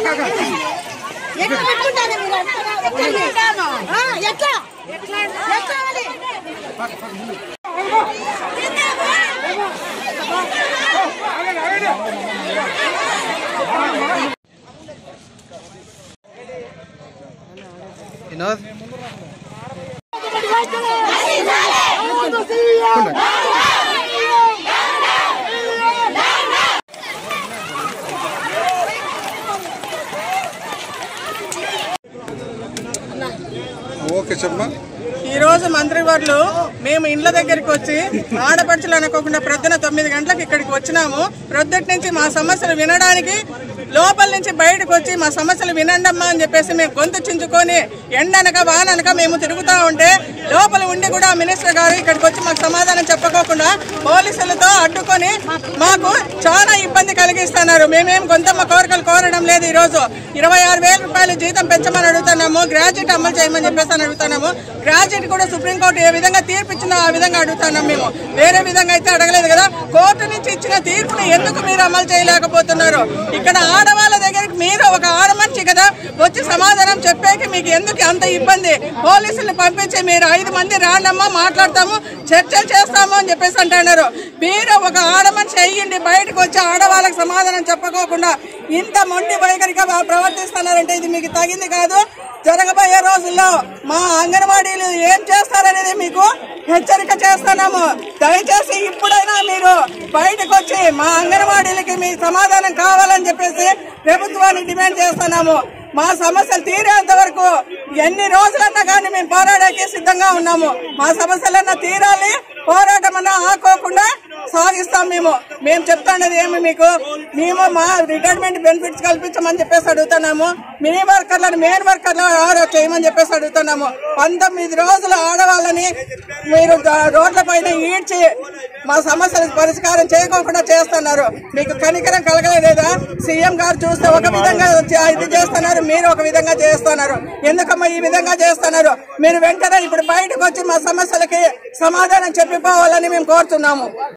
Vinod okay చెప్పమ్మా. ఈ రోజు మంత్రివర్లు మేము ఇండ్ల దగ్గరికి వచ్చి ఆడపడుచులు అనుకోకుండా ప్రొద్దున 9 గంటలకు ఇక్కడికి వచ్చినాము. ప్రొద్దుటి నుంచి మా సమస్యలు వినడానికి లోపల నుంచి బయటకు వచ్చి మా సమస్యలు వినండమ్మా అని చెప్పేసి మేము గొంతు చించుకొని ఎండనక వాననక మేము తిరుగుతూ ఉంటే లోపల ఉండి కూడా మినిస్టర్ గారు ఇక్కడికి వచ్చి మాకు సమాధానం చెప్పకోకుండా పోలీసులతో అడ్డుకొని మాకు చాలా ఇబ్బంది కలిగిస్తున్నారు. మేమేం గొంతమ్మ కోరికలు కోరడం లేదు. ఈ రోజు 26,000 రూపాయలు జీతం పెంచమని అడుగుతున్నాము. గ్రాడ్యుయేట్ అమలు చేయమని చెప్పేసి అని అడుగుతున్నాము. గ్రాడ్యుయేట్ కూడా సుప్రీంకోర్టు ఏ విధంగా తీర్పు ఇచ్చిందో ఆ విధంగా అడుగుతున్నాం. మేము వేరే విధంగా అయితే అడగలేదు కదా. కోర్టు నుంచి ఇచ్చిన తీర్పుని ఎందుకు మీరు అమలు చేయలేకపోతున్నారు? ఇక్కడ ఆడవాళ్ళ దగ్గరికి మీరు ఒక ఆడమనిషి కదా వచ్చి సమాధానం చెప్పేకి మీకు ఎందుకు అంత ఇబ్బంది? పోలీసులు పంపించి మీరు 5 మంది రాండమ్మా మాట్లాడతాము చర్చలు చేస్తాము అని చెప్పేసి అంటున్నారు. మీరు ఒక ఆడమనిషి అయ్యిండి బయటకు వచ్చి ఆడవాళ్ళకి సమాధానం చెప్పకోకుండా ఇంత మొండి వైఖరిగా ప్రవర్తిస్తున్నారంటే ఇది మీకు తగింది కాదు. జరగబోయే రోజుల్లో మా అంగన్వాడీలు ఏం చేస్తారనేది మీకు హెచ్చరిక చేస్తున్నాము. దయచేసి ఇప్పుడైనా మీరు బయటకు వచ్చి మా అంగన్వాడీలకి మీ సమాధానం కావాలని చెప్పేసి ప్రభుత్వాన్ని డిమాండ్ చేస్తున్నాము. మా సమస్యలు తీరేంత వరకు ఎన్ని రోజులన్నా కానీ మేము పోరాడడానికి సిద్ధంగా ఉన్నాము. మా సమస్యలన్నా తీరాలి, పోరాటం అన్నా ఆకోకుండా సాగిస్తాం. మేము చెప్తాన్నది ఏమి మీకు మేము మా రిటైర్మెంట్ బెనిఫిట్స్ కల్పించమని చెప్పేసి అడుగుతున్నాము. మినీ వర్కర్లను మెయిన్ వర్కర్లు చేయమని చెప్పేసి అడుగుతున్నాము. 19 రోజుల ఆడవాళ్ళని మీరు రోడ్ల పైన ఈడ్చి మా సమస్యలు పరిష్కారం చేయకుండా చేస్తున్నారు. మీకు కనికరం కలగలేదా? సీఎం గారు చూస్తే ఒక విధంగా ఇది చేస్తున్నారు, మీరు ఒక విధంగా చేస్తున్నారు. ఎందుకమ్మా ఈ విధంగా చేస్తున్నారు? మీరు వెంటనే ఇప్పుడు బయటకు వచ్చి మా సమస్యలకి సమాధానం చెప్పిపోవాలని మేము కోరుతున్నాము.